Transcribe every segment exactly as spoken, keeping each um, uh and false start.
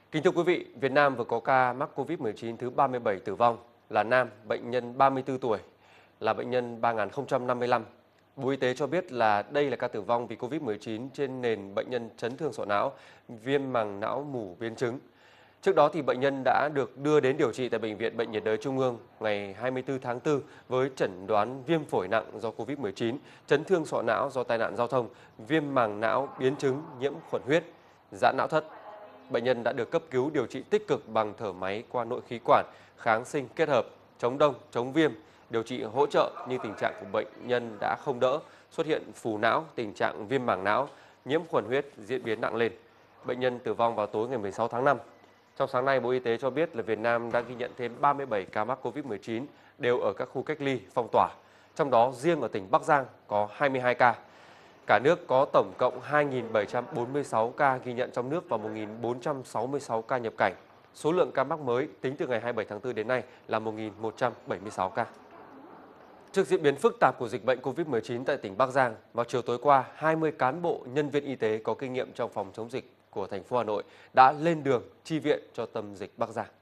Kính thưa quý vị, Việt Nam vừa có ca mắc Covid mười chín thứ ba mươi bảy tử vong là nam, bệnh nhân ba mươi tư tuổi, là bệnh nhân ba nghìn không trăm năm mươi lăm. Bộ Y tế cho biết là đây là ca tử vong vì Covid mười chín trên nền bệnh nhân chấn thương sọ não, viêm màng não mủ biến chứng. Trước đó thì bệnh nhân đã được đưa đến điều trị tại Bệnh viện Bệnh nhiệt đới Trung ương ngày hai mươi tư tháng tư với chẩn đoán viêm phổi nặng do Covid mười chín, chấn thương sọ não do tai nạn giao thông, viêm màng não biến chứng nhiễm khuẩn huyết, giãn não thất. Bệnh nhân đã được cấp cứu điều trị tích cực bằng thở máy qua nội khí quản, kháng sinh kết hợp, chống đông, chống viêm, điều trị hỗ trợ nhưng tình trạng của bệnh nhân đã không đỡ, xuất hiện phù não, tình trạng viêm màng não, nhiễm khuẩn huyết diễn biến nặng lên. Bệnh nhân tử vong vào tối ngày mười sáu tháng năm. Trong sáng nay, Bộ Y tế cho biết là Việt Nam đã ghi nhận thêm ba mươi bảy ca mắc Covid mười chín đều ở các khu cách ly, phong tỏa. Trong đó riêng ở tỉnh Bắc Giang có hai mươi hai ca. Cả nước có tổng cộng hai nghìn bảy trăm bốn mươi sáu ca ghi nhận trong nước và một nghìn bốn trăm sáu mươi sáu ca nhập cảnh. Số lượng ca mắc mới tính từ ngày hai mươi bảy tháng tư đến nay là một nghìn một trăm bảy mươi sáu ca. Trước diễn biến phức tạp của dịch bệnh Covid mười chín tại tỉnh Bắc Giang, vào chiều tối qua, hai mươi cán bộ, nhân viên y tế có kinh nghiệm trong phòng chống dịch của thành phố Hà Nội đã lên đường chi viện cho tâm dịch Bắc Giang.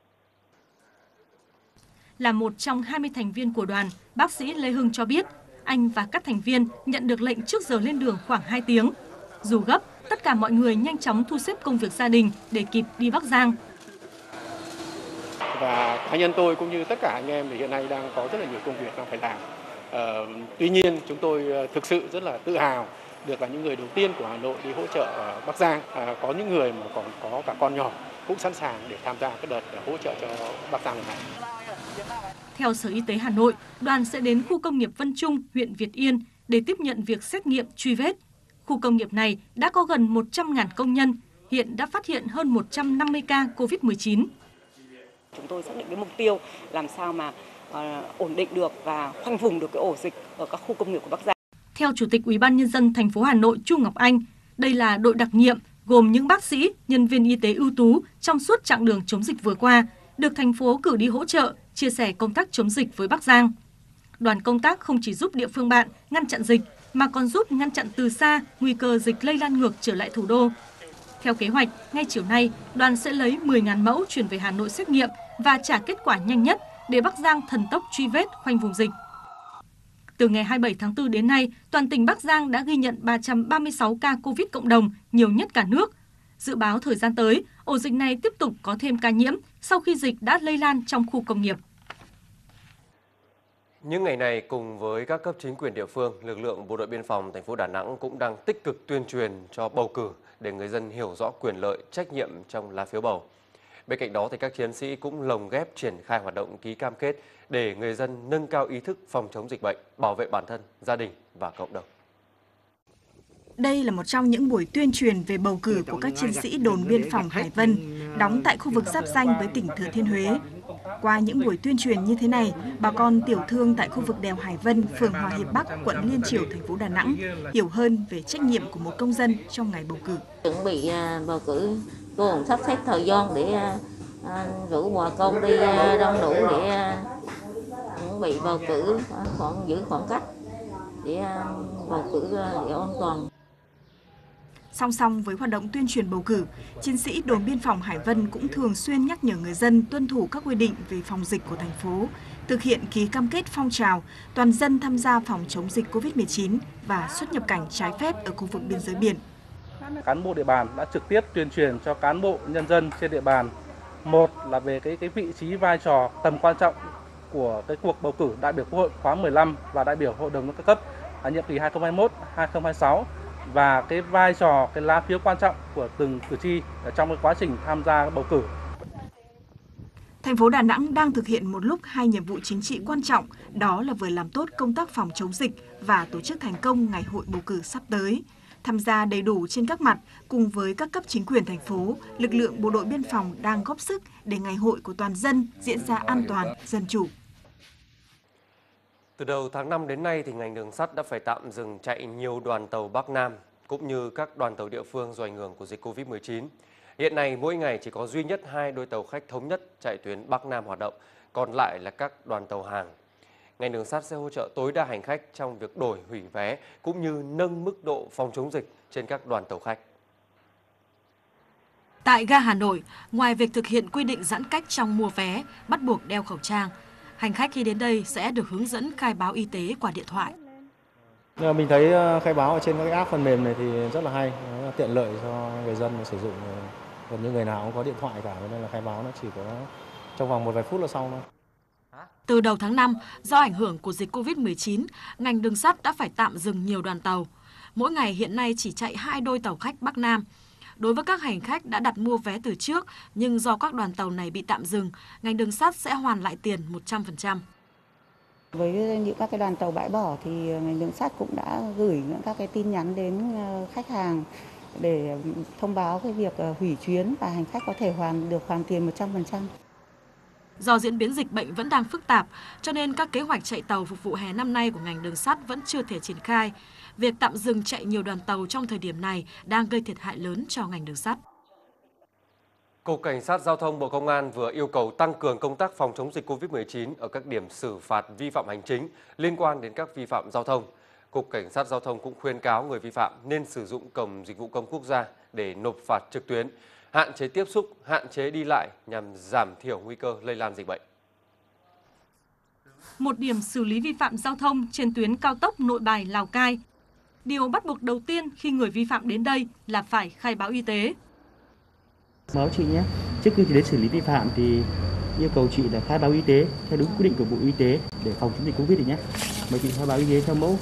Là một trong hai mươi thành viên của đoàn, bác sĩ Lê Hưng cho biết, anh và các thành viên nhận được lệnh trước giờ lên đường khoảng hai tiếng. Dù gấp, tất cả mọi người nhanh chóng thu xếp công việc gia đình để kịp đi Bắc Giang. Và cá nhân tôi cũng như tất cả anh em thì hiện nay đang có rất là nhiều công việc đang phải làm. Ờ, tuy nhiên chúng tôi thực sự rất là tự hào được là những người đầu tiên của Hà Nội đi hỗ trợ ở Bắc Giang. À, có những người mà còn có cả con nhỏ cũng sẵn sàng để tham gia cái đợt hỗ trợ cho Bắc Giang này. Theo Sở Y tế Hà Nội, đoàn sẽ đến khu công nghiệp Vân Trung, huyện Việt Yên để tiếp nhận việc xét nghiệm truy vết. Khu công nghiệp này đã có gần một trăm nghìn công nhân, hiện đã phát hiện hơn một trăm năm mươi ca Covid mười chín. Chúng tôi xác định cái mục tiêu làm sao mà uh, ổn định được và khoanh vùng được cái ổ dịch ở các khu công nghiệp của Bắc Giang. Theo Chủ tịch Ủy ban Nhân dân thành phố Hà Nội Chu Ngọc Anh, đây là đội đặc nhiệm gồm những bác sĩ, nhân viên y tế ưu tú trong suốt chặng đường chống dịch vừa qua, được thành phố cử đi hỗ trợ, chia sẻ công tác chống dịch với Bắc Giang. Đoàn công tác không chỉ giúp địa phương bạn ngăn chặn dịch, mà còn giúp ngăn chặn từ xa nguy cơ dịch lây lan ngược trở lại thủ đô. Theo kế hoạch, ngay chiều nay, đoàn sẽ lấy mười nghìn mẫu chuyển về Hà Nội xét nghiệm và trả kết quả nhanh nhất để Bắc Giang thần tốc truy vết khoanh vùng dịch. Từ ngày hai mươi bảy tháng tư đến nay, toàn tỉnh Bắc Giang đã ghi nhận ba trăm ba mươi sáu ca Covid cộng đồng, nhiều nhất cả nước. Dự báo thời gian tới, ổ dịch này tiếp tục có thêm ca nhiễm sau khi dịch đã lây lan trong khu công nghiệp. Những ngày này, cùng với các cấp chính quyền địa phương, lực lượng Bộ đội Biên phòng thành phố Đà Nẵng cũng đang tích cực tuyên truyền cho bầu cử để người dân hiểu rõ quyền lợi, trách nhiệm trong lá phiếu bầu. Bên cạnh đó, thì các chiến sĩ cũng lồng ghép triển khai hoạt động ký cam kết để người dân nâng cao ý thức phòng chống dịch bệnh, bảo vệ bản thân, gia đình và cộng đồng. Đây là một trong những buổi tuyên truyền về bầu cử của các chiến sĩ đồn biên phòng Hải Vân, đóng tại khu vực giáp ranh với tỉnh Thừa Thiên Huế. Qua những buổi tuyên truyền như thế này, bà con tiểu thương tại khu vực đèo Hải Vân, phường Hòa Hiệp Bắc, quận Liên Chiểu, thành phố Đà Nẵng hiểu hơn về trách nhiệm của một công dân trong ngày bầu cử. Chuẩn bị bầu cử, cô cũng sắp xếp thời gian để rủ bà con đi đông đủ để chuẩn bị bầu cử, khoảng giữ khoảng cách để bầu cử để an toàn. Song song với hoạt động tuyên truyền bầu cử, chiến sĩ đồn biên phòng Hải Vân cũng thường xuyên nhắc nhở người dân tuân thủ các quy định về phòng dịch của thành phố, thực hiện ký cam kết phong trào toàn dân tham gia phòng chống dịch Covid mười chín và xuất nhập cảnh trái phép ở khu vực biên giới biển. Cán bộ địa bàn đã trực tiếp tuyên truyền cho cán bộ nhân dân trên địa bàn, một là về cái cái vị trí, vai trò, tầm quan trọng của cái cuộc bầu cử đại biểu Quốc hội khóa mười lăm và đại biểu Hội đồng các cấp nhiệm kỳ hai nghìn không trăm hai mươi mốt đến hai nghìn không trăm hai mươi sáu. Và cái vai trò, cái lá phiếu quan trọng của từng cử tri trong cái quá trình tham gia bầu cử. Thành phố Đà Nẵng đang thực hiện một lúc hai nhiệm vụ chính trị quan trọng, đó là vừa làm tốt công tác phòng chống dịch và tổ chức thành công ngày hội bầu cử sắp tới. Tham gia đầy đủ trên các mặt, cùng với các cấp chính quyền thành phố, lực lượng Bộ đội Biên phòng đang góp sức để ngày hội của toàn dân diễn ra an toàn, dân chủ. Từ đầu tháng năm đến nay, thì ngành đường sắt đã phải tạm dừng chạy nhiều đoàn tàu Bắc Nam, cũng như các đoàn tàu địa phương do ảnh hưởng của dịch Covid mười chín. Hiện nay, mỗi ngày chỉ có duy nhất hai đôi tàu khách thống nhất chạy tuyến Bắc Nam hoạt động, còn lại là các đoàn tàu hàng. Ngành đường sắt sẽ hỗ trợ tối đa hành khách trong việc đổi hủy vé, cũng như nâng mức độ phòng chống dịch trên các đoàn tàu khách. Tại ga Hà Nội, ngoài việc thực hiện quy định giãn cách trong mua vé, bắt buộc đeo khẩu trang, hành khách khi đến đây sẽ được hướng dẫn khai báo y tế qua điện thoại. Mình thấy khai báo ở trên các app phần mềm này thì rất là hay, nó tiện lợi cho người dân sử dụng. Gần như người nào cũng có điện thoại cả, nên là khai báo nó chỉ có trong vòng một vài phút là xong thôi. Từ đầu tháng năm, do ảnh hưởng của dịch Covid mười chín, ngành đường sắt đã phải tạm dừng nhiều đoàn tàu. Mỗi ngày hiện nay chỉ chạy hai đôi tàu khách Bắc Nam. Đối với các hành khách đã đặt mua vé từ trước, nhưng do các đoàn tàu này bị tạm dừng, ngành đường sắt sẽ hoàn lại tiền một trăm phần trăm. Với những các cái đoàn tàu bãi bỏ thì ngành đường sắt cũng đã gửi những các cái tin nhắn đến khách hàng để thông báo cái việc hủy chuyến và hành khách có thể hoàn được hoàn tiền một trăm phần trăm. Do diễn biến dịch bệnh vẫn đang phức tạp, cho nên các kế hoạch chạy tàu phục vụ hè năm nay của ngành đường sắt vẫn chưa thể triển khai. Việc tạm dừng chạy nhiều đoàn tàu trong thời điểm này đang gây thiệt hại lớn cho ngành đường sắt. Cục Cảnh sát Giao thông Bộ Công an vừa yêu cầu tăng cường công tác phòng chống dịch Covid mười chín ở các điểm xử phạt vi phạm hành chính liên quan đến các vi phạm giao thông. Cục Cảnh sát Giao thông cũng khuyến cáo người vi phạm nên sử dụng cổng dịch vụ công quốc gia để nộp phạt trực tuyến, hạn chế tiếp xúc, hạn chế đi lại nhằm giảm thiểu nguy cơ lây lan dịch bệnh. Một điểm xử lý vi phạm giao thông trên tuyến cao tốc Nội Bài - Lào Cai. Điều bắt buộc đầu tiên khi người vi phạm đến đây là phải khai báo y tế. Báo chị nhé, trước khi chị đến xử lý vi phạm thì yêu cầu chị là khai báo y tế theo đúng quy định của Bộ Y tế để phòng chống dịch Covid nhé. Mời chị khai báo y tế theo mẫu.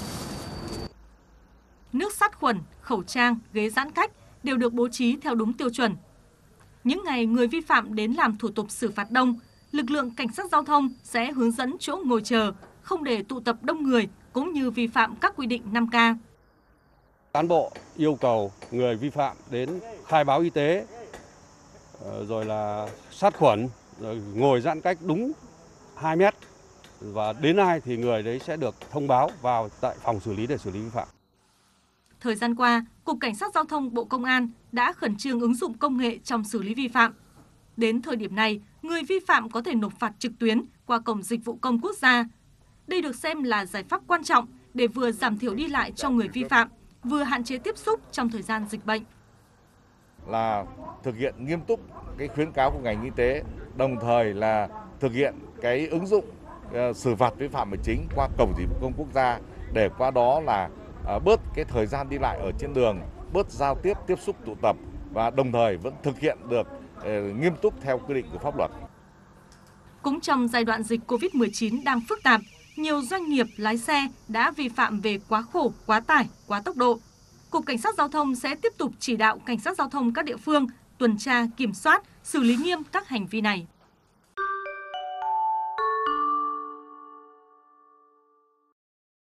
Nước sát khuẩn, khẩu trang, ghế giãn cách đều được bố trí theo đúng tiêu chuẩn. Những ngày người vi phạm đến làm thủ tục xử phạt đông, lực lượng cảnh sát giao thông sẽ hướng dẫn chỗ ngồi chờ, không để tụ tập đông người cũng như vi phạm các quy định năm K. Cán bộ yêu cầu người vi phạm đến khai báo y tế, rồi là sát khuẩn, rồi ngồi giãn cách đúng hai mét và đến ai thì người đấy sẽ được thông báo vào tại phòng xử lý để xử lý vi phạm. Thời gian qua, Cục Cảnh sát Giao thông Bộ Công an đã khẩn trương ứng dụng công nghệ trong xử lý vi phạm. Đến thời điểm này, người vi phạm có thể nộp phạt trực tuyến qua cổng dịch vụ công quốc gia. Đây được xem là giải pháp quan trọng để vừa giảm thiểu đi lại cho người vi phạm, vừa hạn chế tiếp xúc trong thời gian dịch bệnh. Là thực hiện nghiêm túc cái khuyến cáo của ngành y tế, đồng thời là thực hiện cái ứng dụng uh, xử phạt vi phạm hành chính qua cổng dịch vụ công quốc gia để qua đó là uh, bớt cái thời gian đi lại ở trên đường, bớt giao tiếp, tiếp xúc tụ tập và đồng thời vẫn thực hiện được uh, nghiêm túc theo quy định của pháp luật. Cũng trong giai đoạn dịch Covid mười chín đang phức tạp, nhiều doanh nghiệp lái xe đã vi phạm về quá khổ, quá tải, quá tốc độ. Cục Cảnh sát Giao thông sẽ tiếp tục chỉ đạo Cảnh sát Giao thông các địa phương tuần tra, kiểm soát, xử lý nghiêm các hành vi này.